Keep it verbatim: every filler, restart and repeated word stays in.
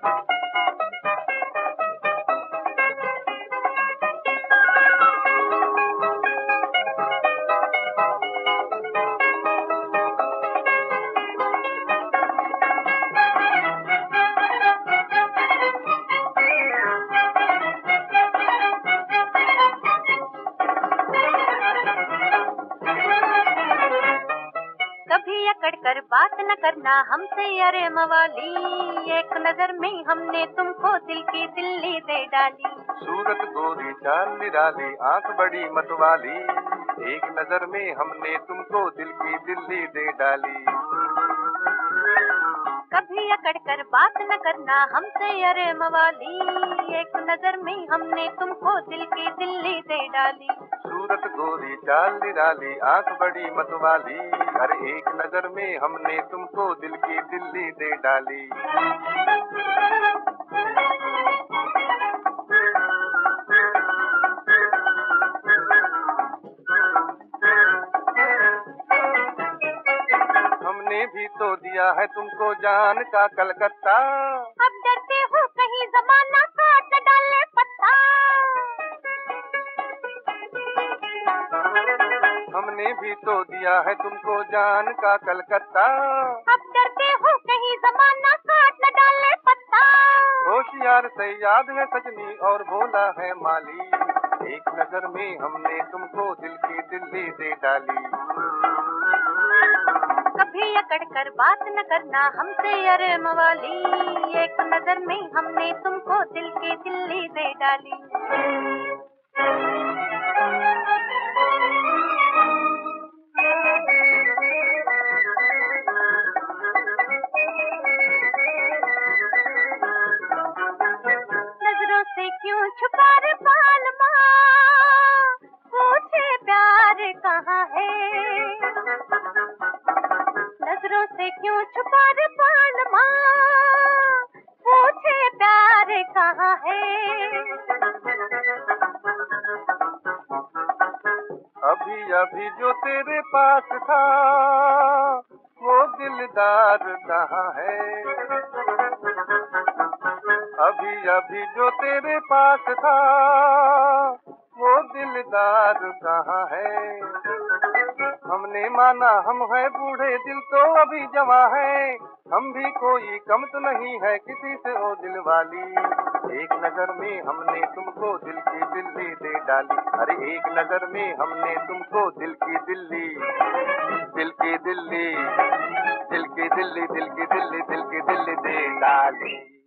कभी अकड़ कर बात न करना हमसे अरे मवाली, एक नजर में हमने तुमको दिल की दिल्ली दे डाली। सूरत गोरी चाल निराली आंख बड़ी मतवाली, एक नजर में हमने तुमको दिल की दिल्ली दे डाली। कभी अकड़ कर बात न करना हमसे अरे मवाली, एक नजर में हमने तुमको दिल की दिल्ली दे डाली। सूरत गोरी चाल निराली आंख बड़ी मतवाली, अरे एक नजर में हमने तुमको दिल की दिल्ली दे डाली। हमने भी तो दिया है तुमको जान का कलकत्ता, अब डरते हो कहीं जमाना काट न डाले पत्ता। हमने भी तो दिया है तुमको जान का कलकत्ता, अब डरते हो कहीं जमाना काट न डाले पत्ता। होशियार से याद है सजनी और भोला है माली, एक नजर में हमने तुमको दिल की दिल्ली दे डाली। कभी अकड़ कर बात न करना हमसे अरे मवाली, एक नजर में हमने तुमको दिल की दिल्ली दे डाली। नजरों से क्यों छुपा रे पालमा, पूछे प्यार कहाँ है। नजरों से क्यों छुपा रे पालमा, पूछे प्यार कहाँ है। अभी अभी जो तेरे पास था वो दिलदार कहाँ है। अभी अभी जो तेरे पास था वो दिलदार कहाँ है। हमने माना हम है बूढ़े दिल तो अभी जवां है, हम भी कोई कम तो नहीं है किसी से ओ दिल वाली, एक नजर में हमने तुमको दिल की दिल्ली दे डाली। अरे एक नजर में हमने तुमको दिल की दिल्ली दिल की दिल्ली दिल की दिल्ली दिल की दिल्ली दिल की दिल्ली दे डाली।